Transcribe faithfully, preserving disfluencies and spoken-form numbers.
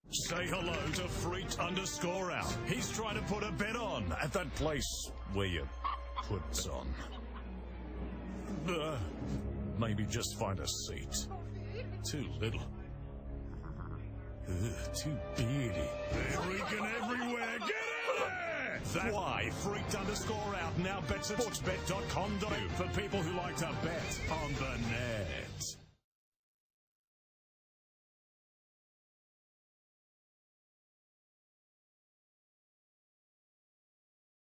Say hello to Freaked underscore out. He's trying to put a bet on at that place where you put bets on. Uh, maybe just find a seat. Too little. Ugh, too beardy. They're freaking everywhere. Get in there! That's why Freaked underscore out now bets at sportsbet dot com for people who like to bet on the